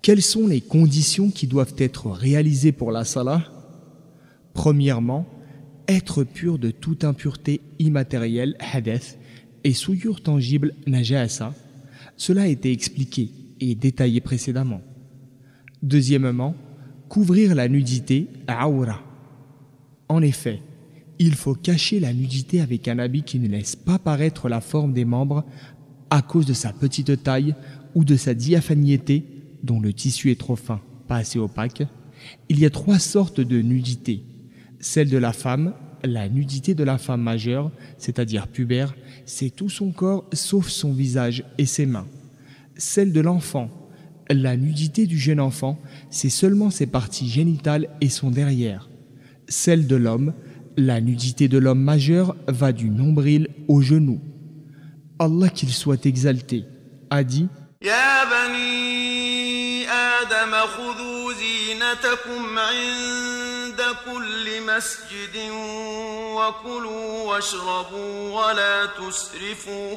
Quelles sont les conditions qui doivent être réalisées pour la salah? Premièrement, être pur de toute impureté immatérielle, hadath, et souillure tangible, najasa. Cela a été expliqué et détaillé précédemment. Deuxièmement, couvrir la nudité, awra. En effet, il faut cacher la nudité avec un habit qui ne laisse pas paraître la forme des membres à cause de sa petite taille ou de sa diaphaniété, dont le tissu est trop fin, pas assez opaque. Il y a 3 sortes de nudité. Celle de la femme, la nudité de la femme majeure, c'est-à-dire pubère, c'est tout son corps sauf son visage et ses mains. Celle de l'enfant, la nudité du jeune enfant, c'est seulement ses parties génitales et son derrière. Celle de l'homme, la nudité de l'homme majeur va du nombril au genou. Allah qu'il soit exalté, a dit Ya bani Adam khudhu zinatakum 'inda kulli masjidin wa kulu washrabu wa la tusrifu.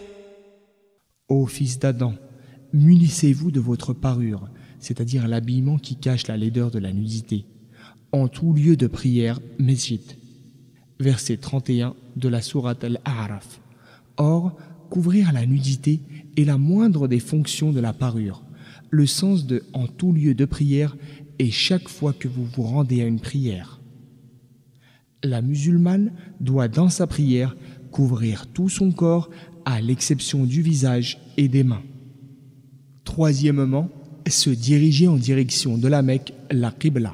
Ô fils d'Adam, munissez-vous de votre parure, c'est-à-dire l'habillement qui cache la laideur de la nudité, en tout lieu de prière, mesjid. Verset 31 de la sourate Al-A'raf. Or, couvrir la nudité est la moindre des fonctions de la parure. Le sens de « en tout lieu de prière » est chaque fois que vous vous rendez à une prière. La musulmane doit dans sa prière couvrir tout son corps à l'exception du visage et des mains. Troisièmement, se diriger en direction de la Mecque, la Qibla.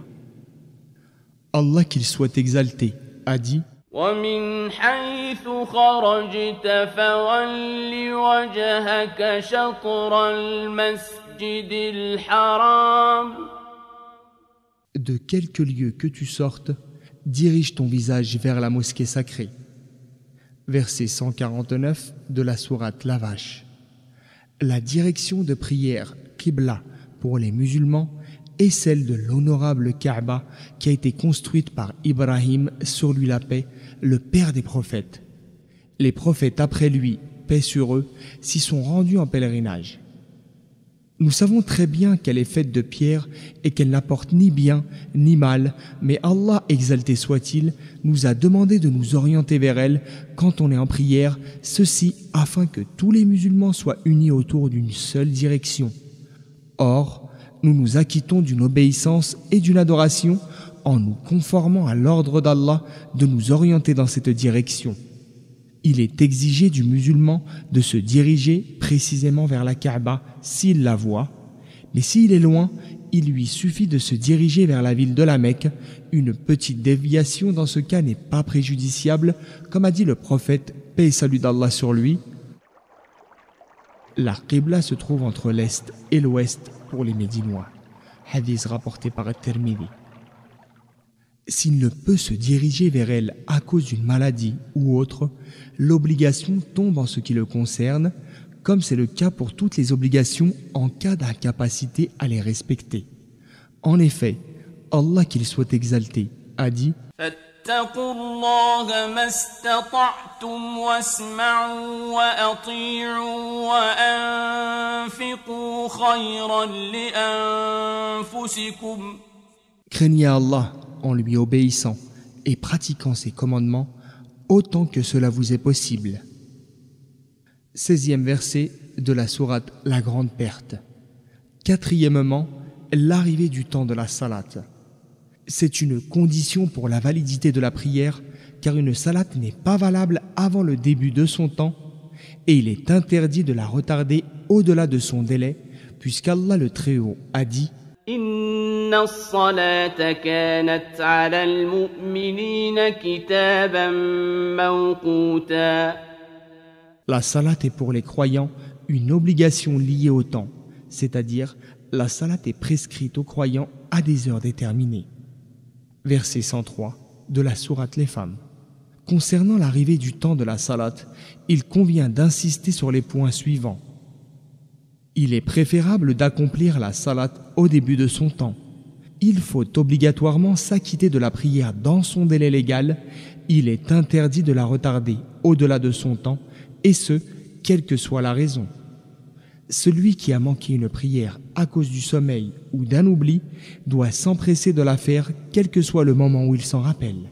Allah qu'il soit exalté a dit ومن حيث خرجت فول وجهك شطر المسجد الحرام. De quelque lieu que tu sortes, dirige ton visage vers la mosquée sacrée. Verset 149 de la sourate La Vache. La direction de prière, Qibla, pour les musulmans, est celle de l'honorable Kaaba qui a été construite par Ibrahim, sur lui la paix, le père des prophètes. Les prophètes après lui, paix sur eux, s'y sont rendus en pèlerinage. Nous savons très bien qu'elle est faite de pierre et qu'elle n'apporte ni bien ni mal, mais Allah, exalté soit-il, nous a demandé de nous orienter vers elle quand on est en prière, ceci afin que tous les musulmans soient unis autour d'une seule direction. Or, nous nous acquittons d'une obéissance et d'une adoration en nous conformant à l'ordre d'Allah de nous orienter dans cette direction. Il est exigé du musulman de se diriger précisément vers la Kaaba s'il la voit, mais s'il est loin, il lui suffit de se diriger vers la ville de la Mecque. Une petite déviation dans ce cas n'est pas préjudiciable, comme a dit le prophète, paix et salut d'Allah sur lui. La Qibla se trouve entre l'Est et l'Ouest pour les Médinois. Hadith rapporté par At-Tirmidhi. S'il ne peut se diriger vers elle à cause d'une maladie ou autre, l'obligation tombe en ce qui le concerne, comme c'est le cas pour toutes les obligations en cas d'incapacité à les respecter. En effet, Allah qu'il soit exalté a dit فاتقوا الله ما استطعتم واسمعوا وأطيعوا وأنفقوا خيرا لأنفسكم. Craignez Allah en lui obéissant et pratiquant ses commandements autant que cela vous est possible. 16e verset de la sourate La Grande Perte. Quatrièmement, l'arrivée du temps de la salat. C'est une condition pour la validité de la prière, car une salat n'est pas valable avant le début de son temps, et il est interdit de la retarder au-delà de son délai, puisqu'Allah le Très-Haut a dit إن الصلاة كانت على المؤمنين كتابا موقوتا. La salat est pour les croyants une obligation liée au temps, c'est-à-dire la salat est prescrite aux croyants à des heures déterminées. Verset 103 de la sourate Les Femmes. Concernant l'arrivée du temps de la salat, il convient d'insister sur les points suivants. Il est préférable d'accomplir la salat au début de son temps. Il faut obligatoirement s'acquitter de la prière dans son délai légal. Il est interdit de la retarder au-delà de son temps, et ce, quelle que soit la raison. Celui qui a manqué une prière à cause du sommeil ou d'un oubli doit s'empresser de la faire quel que soit le moment où il s'en rappelle.